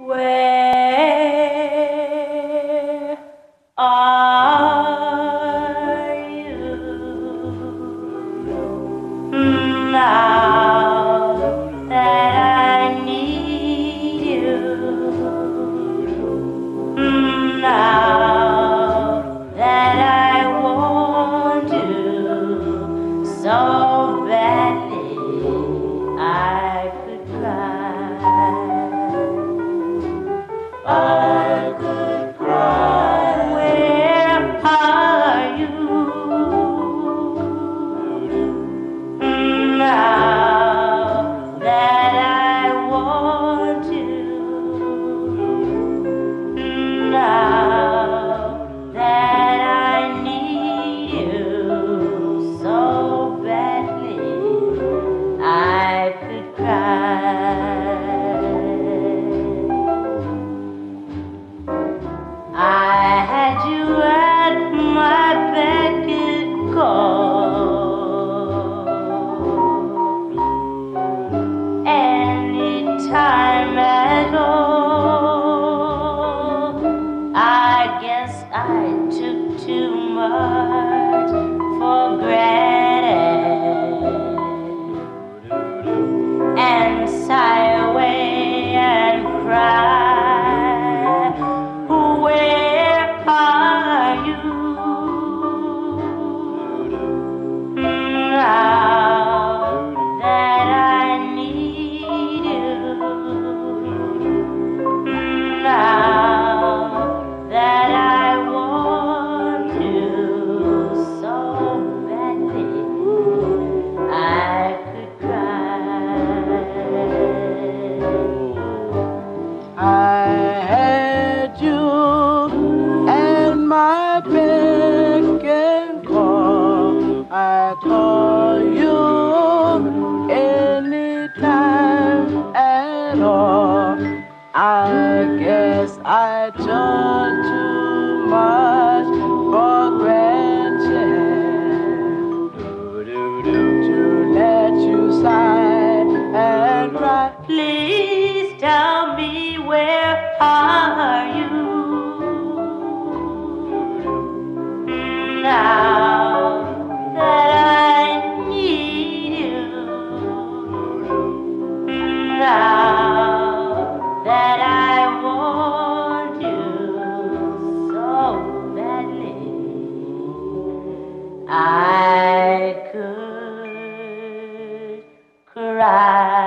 Where are you now that I need you? Now that I want you so badly, I could cry. I could cry. Where are you now that I want you? Now that I need you so badly, I could cry. I had you at my beck and call anytime at all. I guess I took too much for granted and sigh away and cry. Where are you now that I need you? Now that I want you so badly, I could cry. I had you and my beck and call. I call you anytime at all. I guess I took too much for granted to let you sigh and cry. Please tell me, where are you now that I need you? Now that I want you so badly, I could cry.